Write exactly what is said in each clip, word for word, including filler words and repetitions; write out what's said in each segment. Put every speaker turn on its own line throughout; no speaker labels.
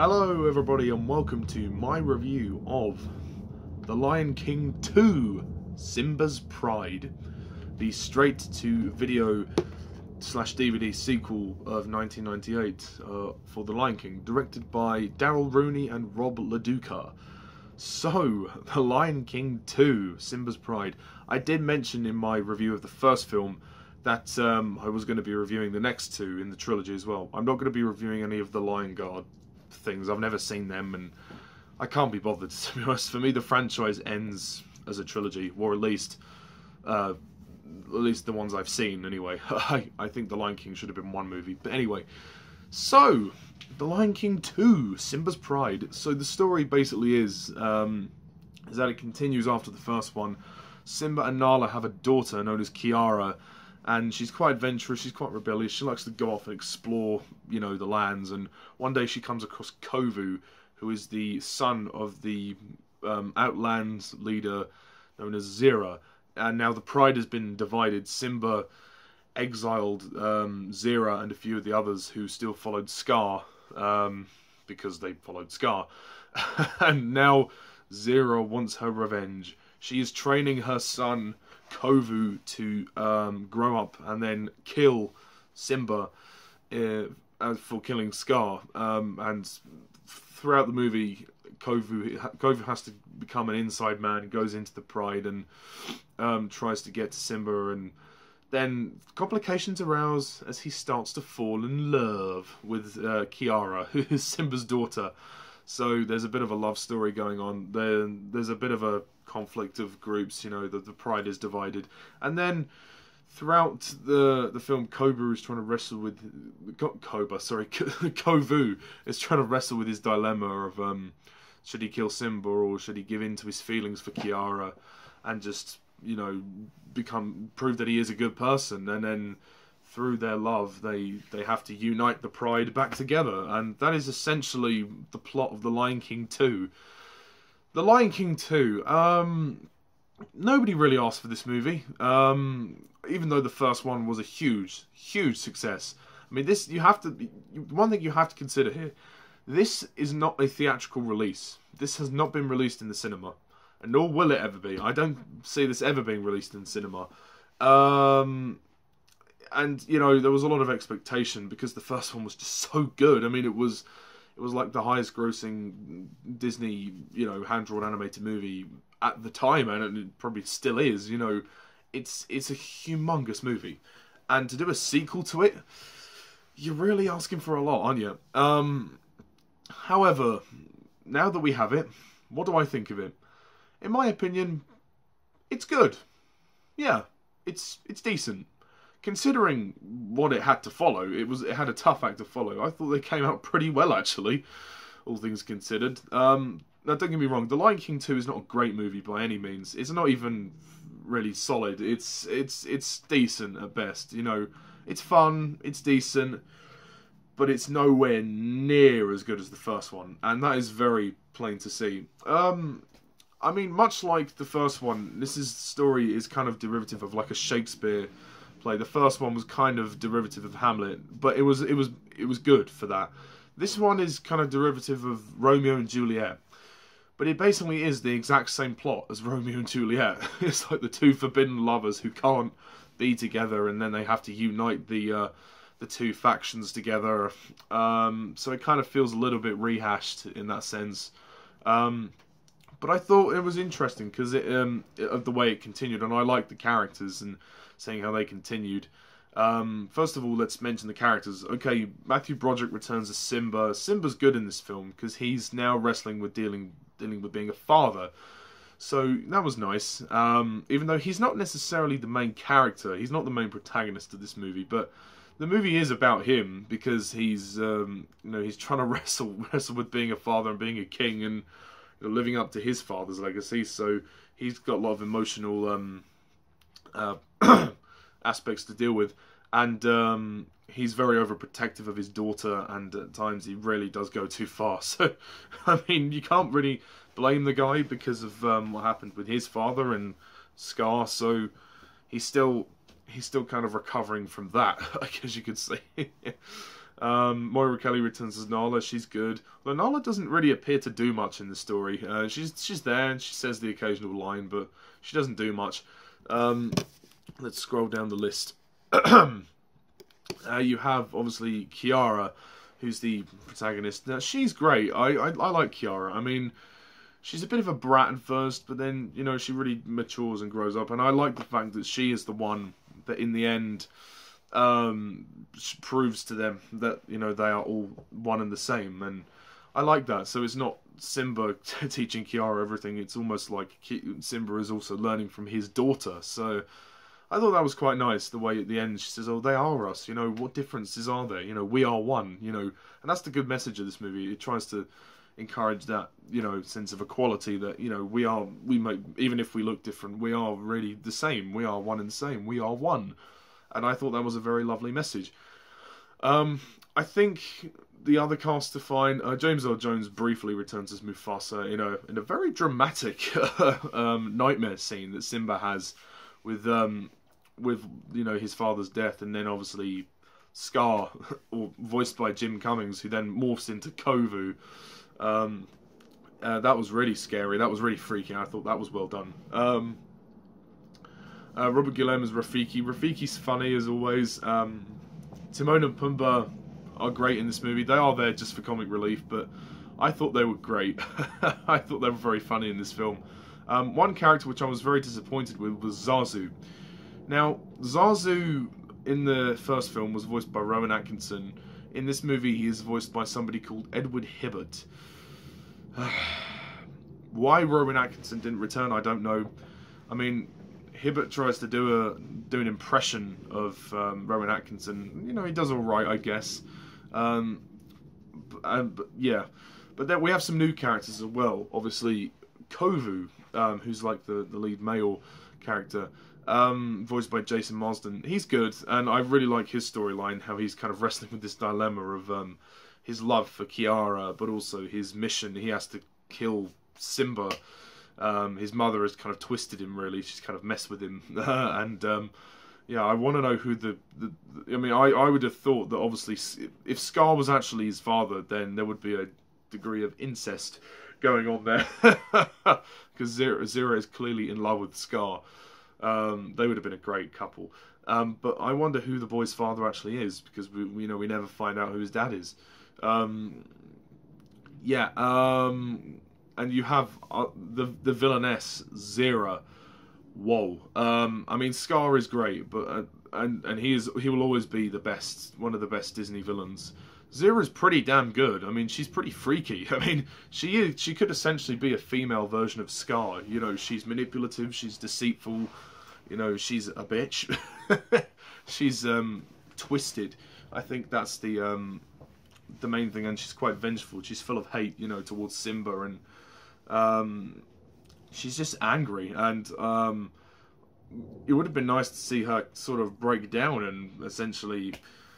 Hello everybody and welcome to my review of The Lion King two, Simba's Pride, the straight-to-video slash D V D sequel of nineteen ninety-eight uh, for The Lion King, directed by Darrell, Rooney and Rob LaDuca. So, The Lion King two, Simba's Pride. I did mention in my review of the first film that um, I was going to be reviewing the next two in the trilogy as well. I'm not going to be reviewing any of the Lion Guard things. I've never seen them and I can't be bothered, to be honest. For me, the franchise ends as a trilogy, or at least uh, at least the ones I've seen anyway. I, I think The Lion King should have been one movie. But anyway, so The Lion King two, Simba's Pride. So the story basically is, um, is that it continues after the first one. Simba and Nala have a daughter known as Kiara, and she's quite adventurous, she's quite rebellious, she likes to go off and explore, you know, the lands, and one day she comes across Kovu, who is the son of the um, Outlands leader known as Zira, and now the pride has been divided. Simba exiled um, Zira and a few of the others who still followed Scar, um, because they followed Scar, and now Zira wants her revenge. She is training her son Kovu to um, grow up and then kill Simba uh, for killing Scar. Um, and throughout the movie, Kovu Kovu has to become an inside man, goes into the pride and um, tries to get to Simba. And then complications arouse as he starts to fall in love with uh, Kiara, who is Simba's daughter. So there's a bit of a love story going on. There, there's a bit of a conflict of groups, you know, the, the pride is divided. And then throughout the the film, Kovu is trying to wrestle with... Koba, sorry, Kovu is trying to wrestle with his dilemma of um, should he kill Simba or should he give in to his feelings for Kiara and just, you know, become prove that he is a good person. And then through their love, they, they have to unite the pride back together. And that is essentially the plot of The Lion King two. The Lion King two, um, nobody really asked for this movie, um, even though the first one was a huge, huge success. I mean, this, you have to, one thing you have to consider here, this is not a theatrical release. This has not been released in the cinema, and nor will it ever be. I don't see this ever being released in the cinema. Um... And, you know, there was a lot of expectation because the first one was just so good. I mean, it was it was like the highest grossing Disney, you know, hand-drawn animated movie at the time, and it probably still is, you know. It's it's a humongous movie. And to do a sequel to it, you're really asking for a lot, aren't you? Um, however, now that we have it, what do I think of it? In my opinion, it's good. Yeah, it's it's decent. Considering what it had to follow, it was it had a tough act to follow. I thought they came out pretty well, actually, all things considered. Um, now, don't get me wrong, The Lion King two is not a great movie by any means. It's not even really solid. It's it's it's decent at best. You know, it's fun, it's decent, but it's nowhere near as good as the first one, and that is very plain to see. Um, I mean, much like the first one, this is story is kind of derivative of like a Shakespeare play. The first one was kind of derivative of Hamlet, but it was it was it was good for that. This one is kind of derivative of Romeo and Juliet, but it basically is the exact same plot as Romeo and Juliet. It's like the two forbidden lovers who can't be together, and then they have to unite the uh, the two factions together. Um, so it kind of feels a little bit rehashed in that sense. Um, but I thought it was interesting because it um, of the way it continued, and I liked the characters and seeing how they continued. Um, first of all, let's mention the characters. Okay, Matthew Broderick returns as Simba. Simba's good in this film because he's now wrestling with dealing dealing with being a father. So that was nice. Um, even though he's not necessarily the main character, he's not the main protagonist of this movie, but the movie is about him because he's um, you know he's trying to wrestle wrestle with being a father and being a king and you know, living up to his father's legacy. So he's got a lot of emotional Um, Uh, aspects to deal with, and um, he's very overprotective of his daughter, and at times he really does go too far. So, I mean, you can't really blame the guy because of um, what happened with his father and Scar. So he's still he's still kind of recovering from that, I guess you could say. Um, Moira Kelly returns as Nala. She's good. Although Nala doesn't really appear to do much in the story. Uh, she's she's there and she says the occasional line, but she doesn't do much. Um, let's scroll down the list. uh, you have obviously Kiara, who's the protagonist. Now she's great. I, I I like Kiara. I mean, she's a bit of a brat at first, but then you know she really matures and grows up. And I like the fact that she is the one that in the end. Um, proves to them that you know they are all one and the same, and I like that. So it's not Simba teaching Kiara everything; it's almost like Simba is also learning from his daughter. So I thought that was quite nice. The way at the end she says, "Oh, they are us." You know, what differences are there? You know, we are one. You know, and that's the good message of this movie. It tries to encourage that you know sense of equality that you know we are we might even if we look different, we are really the same. We are one and the same. We are one. And I thought that was a very lovely message. Um, I think the other cast to find, uh, James Earl Jones briefly returns as Mufasa in a in a very dramatic um, nightmare scene that Simba has with um, with you know his father's death, and then obviously Scar, or voiced by Jim Cummings, who then morphs into Kovu. Um, uh, that was really scary. That was really freaky. I thought that was well done. Um, Uh, Robert Guilleme as Rafiki. Rafiki's funny as always. Um, Timon and Pumbaa are great in this movie. They are there just for comic relief, but I thought they were great. I thought they were very funny in this film. Um, one character which I was very disappointed with was Zazu. Now, Zazu in the first film was voiced by Rowan Atkinson. In this movie, he is voiced by somebody called Edward Hibbert. Why Rowan Atkinson didn't return, I don't know. I mean, Hibbert tries to do a do an impression of um, Rowan Atkinson. You know, he does all right, I guess. Um, but, but yeah, but then we have some new characters as well. Obviously, Kovu, um, who's like the the lead male character, um, voiced by Jason Marsden. He's good, and I really like his storyline. How he's kind of wrestling with this dilemma of um, his love for Kiara, but also his mission. He has to kill Simba. Um, his mother has kind of twisted him, really. She's kind of messed with him. and, um, yeah, I want to know who the... the, the I mean, I, I would have thought that, obviously, if Scar was actually his father, then there would be a degree of incest going on there. Because Zero, Zero is clearly in love with Scar. Um, they would have been a great couple. Um, but I wonder who the boy's father actually is, because, we, you know, we never find out who his dad is. Um, yeah, um... And you have uh, the the villainess Zira. Whoa. Um, I mean, Scar is great, but uh, and and he is he will always be the best, one of the best Disney villains. Zira's pretty damn good. I mean, she's pretty freaky. I mean, she is she could essentially be a female version of Scar. You know, she's manipulative, she's deceitful. You know, she's a bitch. she's um, twisted. I think that's the um, the main thing, and she's quite vengeful. She's full of hate, you know, towards Simba, and um, she's just angry. And um, it would have been nice to see her sort of break down and essentially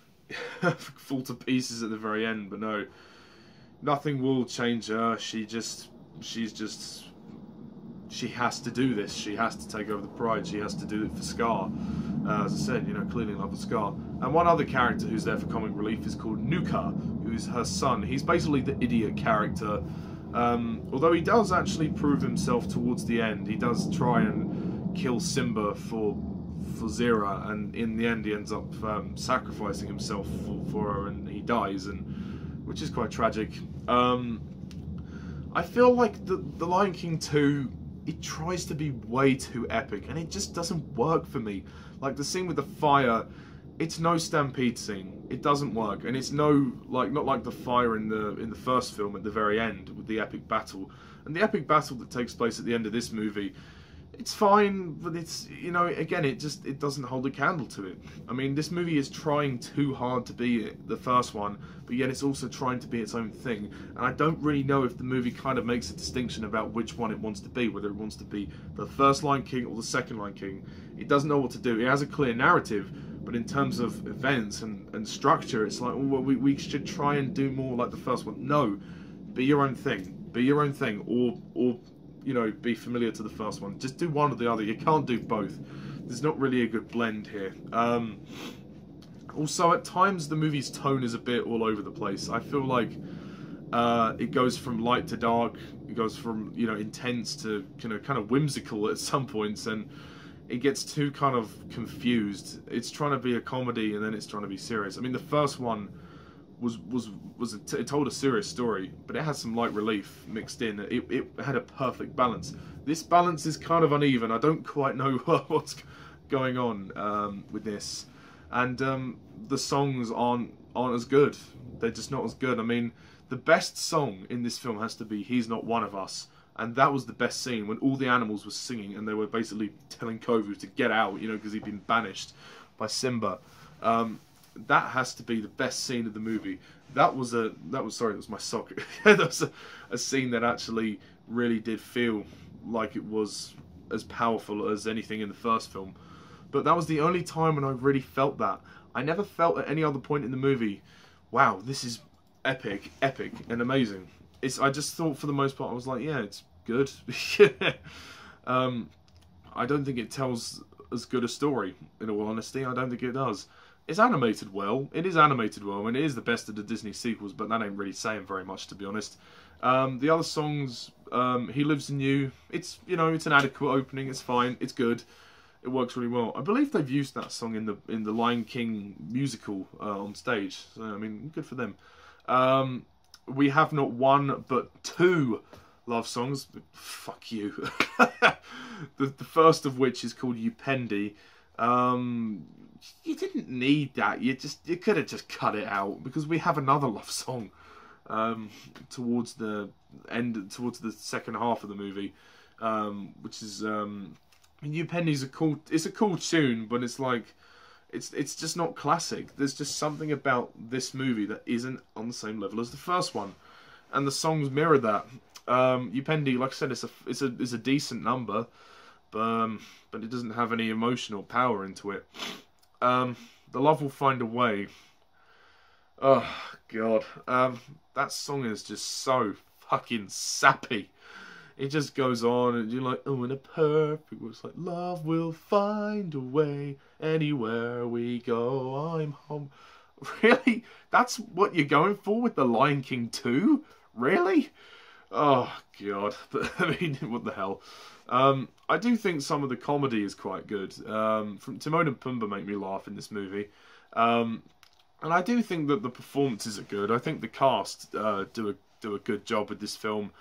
fall to pieces at the very end. But no, nothing will change her. She just, she's just, she has to do this. She has to take over the pride. She has to do it for Scar. Uh, as I said, you know, clearly in love with Scar. And one other character who's there for comic relief is called Nuka, who's her son. He's basically the idiot character. Um, although he does actually prove himself towards the end. He does try and kill Simba for for Zira, and in the end he ends up um, sacrificing himself for, for her, and he dies, and which is quite tragic. Um, I feel like the, the Lion King two, it tries to be way too epic, and it just doesn't work for me. Like the scene with the fire, it's no stampede scene. It doesn't work, and it's no like not like the fire in the in the first film at the very end with the epic battle. And the epic battle that takes place at the end of this movie, it's fine, but it's, you know, again, it just it doesn't hold a candle to it. I mean, this movie is trying too hard to be the first one, but yet it's also trying to be its own thing. And I don't really know if the movie kind of makes a distinction about which one it wants to be, whether it wants to be the first Lion King or the second Lion King. It doesn't know what to do. It has a clear narrative, but in terms of events and, and structure, it's like, well, we, we should try and do more like the first one. No, be your own thing. Be your own thing, or or you know, be familiar to the first one. Just do one or the other. You can't do both. There's not really a good blend here. Um, Also, at times the movie's tone is a bit all over the place. I feel like uh, it goes from light to dark. It goes from, you know, intense to kind of kind of whimsical at some points, and it gets too kind of confused. It's trying to be a comedy and then it's trying to be serious. I mean, the first one was was was a, it told a serious story, but it had some light relief mixed in. It it had a perfect balance. This balance is kind of uneven. I don't quite know what's going on um, with this. And um, the songs aren't aren't as good. They're just not as good. I mean, the best song in this film has to be "He's Not One of Us," and that was the best scene when all the animals were singing and they were basically telling Kovu to get out, you know, because he'd been banished by Simba. Um, that has to be the best scene of the movie. That was a that was sorry, that was my sock. That was a, a scene that actually really did feel like it was as powerful as anything in the first film. But that was the only time when I really felt that. I never felt at any other point in the movie, wow, this is epic, epic, and amazing. It's, I just thought for the most part, I was like, yeah, it's good. um, I don't think it tells as good a story, in all honesty. I don't think it does. It's animated well. It is animated well, and it is the best of the Disney sequels, but that ain't really saying very much, to be honest. Um, the other songs, um, He Lives in You, it's, you know, it's an adequate opening. It's fine. It's good. It works really well. I believe they've used that song in the in the Lion King musical uh, on stage. So, I mean, good for them. Um, we have not one but two love songs. Fuck you. the, the first of which is called Upendi. Um, you didn't need that. You just you could have just cut it out, because we have another love song um, towards the end, towards the second half of the movie, um, which is. Um, I mean, Upendi's a cool. It's a cool tune, but it's like, it's it's just not classic. There's just something about this movie that isn't on the same level as the first one, and the songs mirror that. Um, Upendi, like I said, it's a it's a it's a decent number, but um, but it doesn't have any emotional power into it. Um, The Love Will Find a Way. Oh God, um, that song is just so fucking sappy. It just goes on, and you're like, oh, in a perfect world, it's like, love will find a way, anywhere we go, I'm home. Really? That's what you're going for with The Lion King two? Really? Oh, God. But, I mean, what the hell? Um, I do think some of the comedy is quite good. Um, from Timon and Pumbaa make me laugh in this movie. Um, and I do think that the performances are good. I think the cast uh, do a do a good job with this film.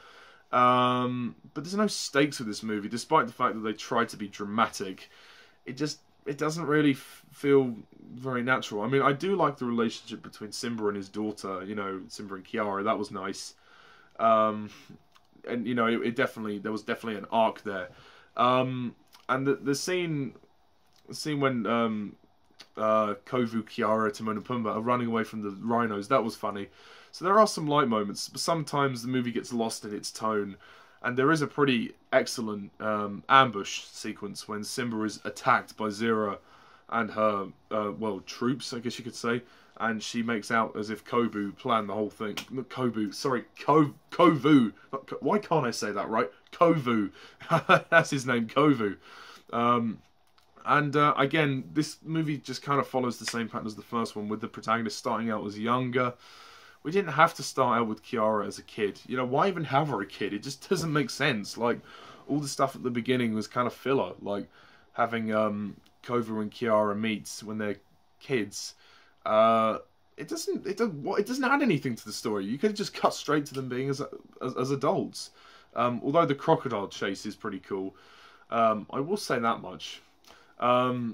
Um, but there's no stakes with this movie, despite the fact that they try to be dramatic. It just, it doesn't really f feel very natural. I mean, I do like the relationship between Simba and his daughter, you know, Simba and Kiara. That was nice. Um, and, you know, it, it definitely, there was definitely an arc there. Um, and the, the scene, the scene when, um, uh, Kovu, Kiara, Timon and Pumbaa are running away from the rhinos, that was funny. So there are some light moments, but sometimes the movie gets lost in its tone. And there is a pretty excellent um, ambush sequence when Simba is attacked by Zira and her, uh, well, troops, I guess you could say. And she makes out as if Kovu planned the whole thing. Not Kovu, sorry, Ko Kovu. Not Ko Why can't I say that right? Kovu. That's his name, Kovu. Um, and uh, again, this movie just kind of follows the same pattern as the first one, with the protagonist starting out as younger. We didn't have to start out with Kiara as a kid. You know, why even have her a kid? It just doesn't make sense. Like, all the stuff at the beginning was kind of filler. Like, having um, Kovu and Kiara meet when they're kids. Uh, it doesn't it doesn't, it doesn't add anything to the story. You could just cut straight to them being as, as, as adults. Um, although the crocodile chase is pretty cool. Um, I will say that much. Um...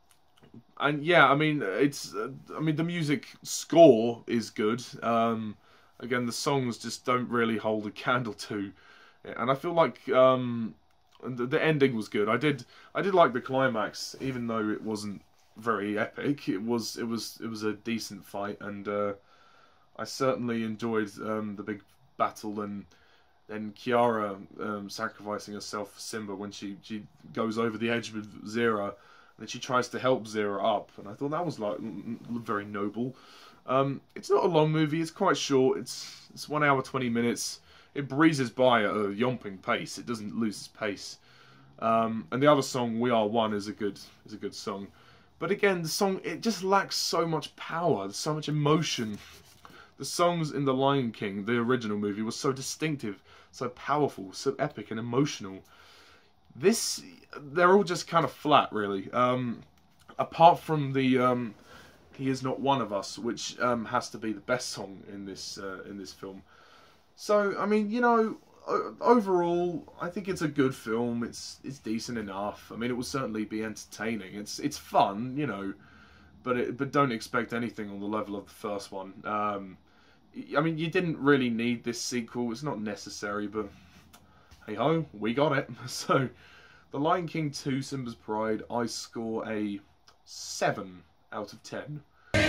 And yeah, I mean, it's, uh, I mean, the music score is good. Um, again, the songs just don't really hold a candle to. And I feel like um, the, the ending was good. I did, I did like the climax, even though it wasn't very epic. It was, it was, it was a decent fight, and uh, I certainly enjoyed um, the big battle and then Kiara um, sacrificing herself for Simba when she she goes over the edge with Zira. And she tries to help Zira up, and I thought that was like very noble. Um, it's not a long movie; it's quite short. It's it's one hour twenty minutes. It breezes by at a yomping pace. It doesn't lose its pace. Um, and the other song, "We Are One," is a good is a good song. But again, the song, it just lacks so much power, so much emotion. The songs in The Lion King, the original movie, were so distinctive, so powerful, so epic and emotional. This, they're all just kind of flat, really. Um, apart from the um, "He Is Not One of Us," which um, has to be the best song in this uh, in this film. So, I mean, you know, overall, I think it's a good film. It's it's decent enough. I mean, it will certainly be entertaining. It's it's fun, you know, but it, but don't expect anything on the level of the first one. Um, I mean, you didn't really need this sequel. It's not necessary, but hey ho, we got it. So, The Lion King two, Simba's Pride, I score a seven out of ten.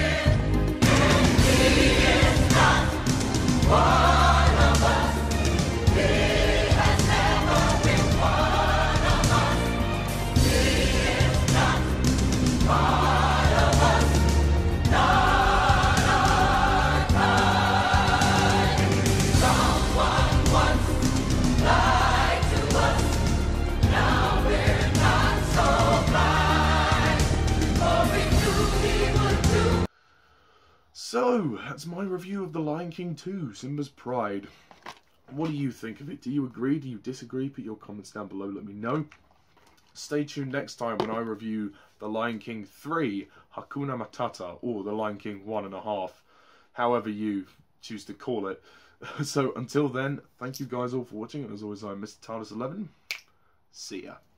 So, that's my review of The Lion King two, Simba's Pride. What do you think of it? Do you agree? Do you disagree? Put your comments down below, let me know. Stay tuned next time when I review The Lion King three, Hakuna Matata, or The Lion King one and a half, however you choose to call it. So, until then, thank you guys all for watching, and as always, I'm Mister TARDIS eleven. See ya.